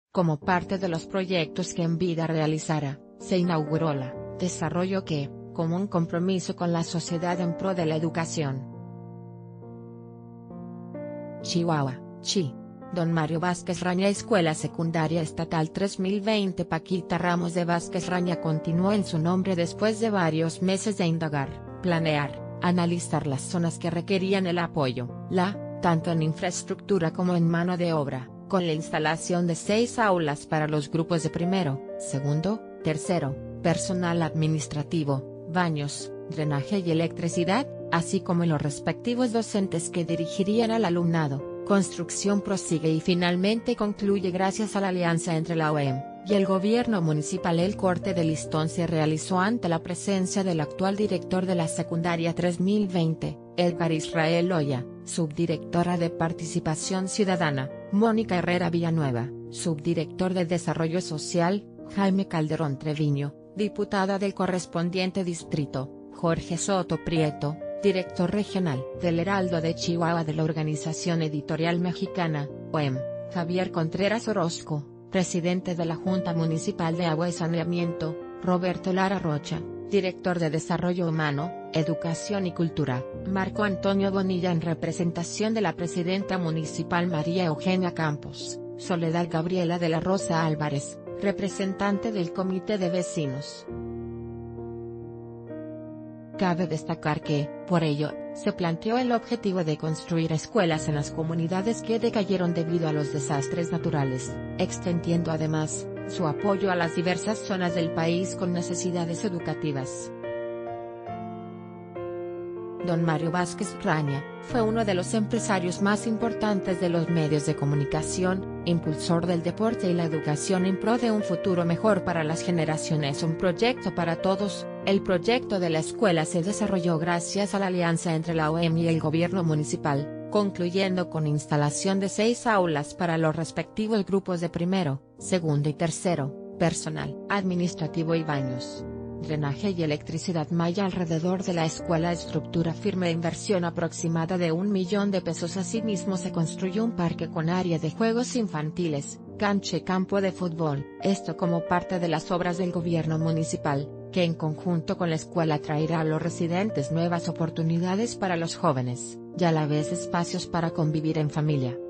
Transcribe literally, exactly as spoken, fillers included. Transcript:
Como parte de los proyectos que Envida realizará, se inauguró la Desarrollo que, como un compromiso con la sociedad en pro de la educación. Chihuahua, Chi. Don Mario Vázquez Raña Escuela Secundaria Estatal tres mil veinte Paquita Ramos de Vázquez Raña continuó en su nombre después de varios meses de indagar, planear, analizar las zonas que requerían el apoyo, la, tanto en infraestructura como en mano de obra, con la instalación de seis aulas para los grupos de primero, segundo, tercero, personal administrativo, baños, drenaje y electricidad, así como los respectivos docentes que dirigirían al alumnado. Construcción prosigue y finalmente concluye gracias a la alianza entre la O E M y el gobierno municipal. El corte de listón se realizó ante la presencia del actual director de la secundaria tres mil veinte, Edgar Israel Oya, subdirectora de Participación Ciudadana, Mónica Herrera Villanueva, subdirector de Desarrollo Social, Jaime Calderón Treviño, diputada del correspondiente distrito, Jorge Soto Prieto, director regional del Heraldo de Chihuahua de la Organización Editorial Mexicana, O E M, Javier Contreras Orozco, presidente de la Junta Municipal de Agua y Saneamiento, Roberto Lara Rocha, director de Desarrollo Humano, Educación y Cultura, Marco Antonio Bonilla en representación de la presidenta municipal María Eugenia Campos, Soledad Gabriela de la Rosa Álvarez, representante del Comité de Vecinos. Cabe destacar que, por ello, se planteó el objetivo de construir escuelas en las comunidades que decayeron debido a los desastres naturales, extendiendo además, su apoyo a las diversas zonas del país con necesidades educativas. Don Mario Vázquez Raña, fue uno de los empresarios más importantes de los medios de comunicación, impulsor del deporte y la educación en pro de un futuro mejor para las generaciones. Un proyecto para todos. El proyecto de la escuela se desarrolló gracias a la alianza entre la O E M y el gobierno municipal, concluyendo con instalación de seis aulas para los respectivos grupos de primero, segundo y tercero, personal administrativo y baños, drenaje y electricidad. Malla alrededor de la escuela, estructura firme de inversión aproximada de un millón de pesos. Asimismo se construyó un parque con área de juegos infantiles, cancha y campo de fútbol, esto como parte de las obras del gobierno municipal, que en conjunto con la escuela traerá a los residentes nuevas oportunidades para los jóvenes, y a la vez espacios para convivir en familia.